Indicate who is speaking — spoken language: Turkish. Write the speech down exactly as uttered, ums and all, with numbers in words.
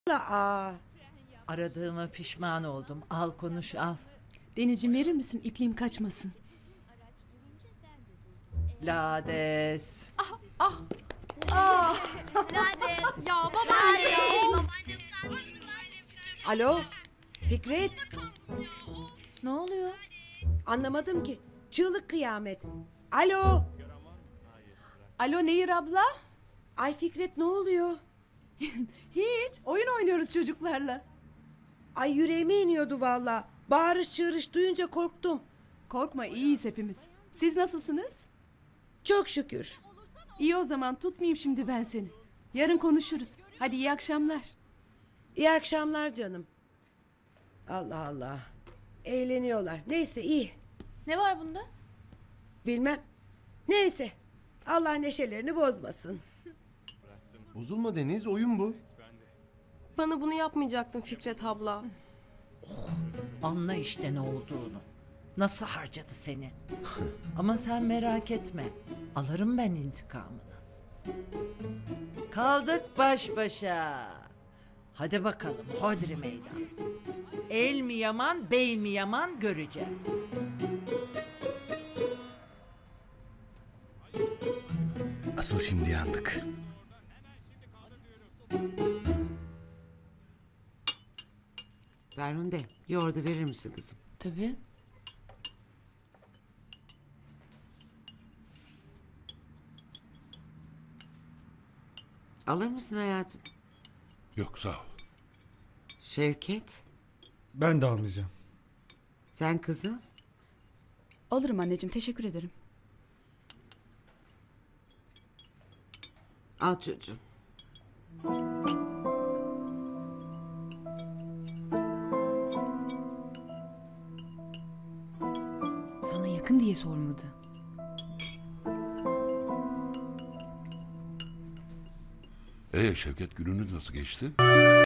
Speaker 1: Aa,
Speaker 2: Aradığıma pişman oldum. Al konuş al.
Speaker 3: Denizciğim verir misin? İpliğim kaçmasın.
Speaker 2: Lades.
Speaker 4: Ya babaanne ya.
Speaker 1: alo Fikret,
Speaker 4: Ne oluyor?
Speaker 1: anlamadım ki. Çığlık kıyamet. Alo.
Speaker 3: Alo Nehir abla?
Speaker 1: Ay Fikret, ne oluyor?
Speaker 3: Hiç. Oyun oynuyoruz çocuklarla.
Speaker 1: Ay yüreğime iniyordu valla. Bağırış çığırış duyunca korktum.
Speaker 3: Korkma, iyiyiz hepimiz. Siz nasılsınız?
Speaker 1: Çok şükür.
Speaker 3: İyi, o zaman tutmayayım şimdi ben seni. Yarın konuşuruz. Hadi iyi akşamlar.
Speaker 1: İyi akşamlar canım. Allah Allah. Eğleniyorlar. Neyse, iyi.
Speaker 4: Ne var bunda?
Speaker 1: Bilmem. Neyse. Allah neşelerini bozmasın.
Speaker 5: Bozulma Deniz, oyun bu.
Speaker 6: Bana bunu yapmayacaktın Fikret abla.
Speaker 2: Anla işte ne olduğunu. Nasıl harcadı seni. Ama sen merak etme. Alırım ben intikamını. Kaldık baş başa. Hadi bakalım hodri meydan. El mi yaman, bey mi yaman göreceğiz.
Speaker 5: Asıl şimdi yandık.
Speaker 7: Ferhunde, yoğurdu verir misin kızım?
Speaker 6: Tabii.
Speaker 7: Alır mısın hayatım?
Speaker 5: Yok sağ ol.
Speaker 7: Şevket,
Speaker 8: Ben de almayacağım.
Speaker 7: sen kızım.
Speaker 6: Alırım anneciğim, teşekkür ederim.
Speaker 7: Al çocuğum.
Speaker 6: Sana yakın diye sormadı.
Speaker 9: Ee Şevket, gününüz nasıl geçti?